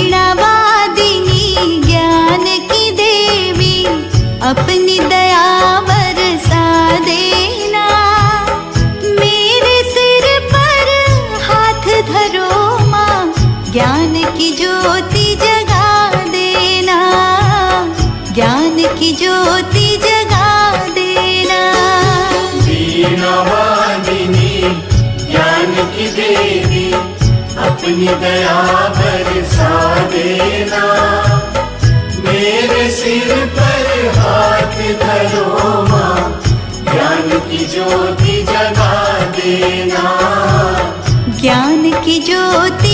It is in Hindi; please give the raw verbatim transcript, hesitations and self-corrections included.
वीणा वादिनी ज्ञान की देवी अपनी दया बरसा देना। मेरे सिर पर हाथ धरो माँ, ज्ञान की ज्योति जगा देना, ज्ञान की ज्योति जगा देना। वीणा वादिनी ज्ञान की देवी अपनी दया बरसा देना। मेरे सिर पर हाथ धरो माँ, ज्ञान की ज्योति जगा देना, ज्ञान की ज्योति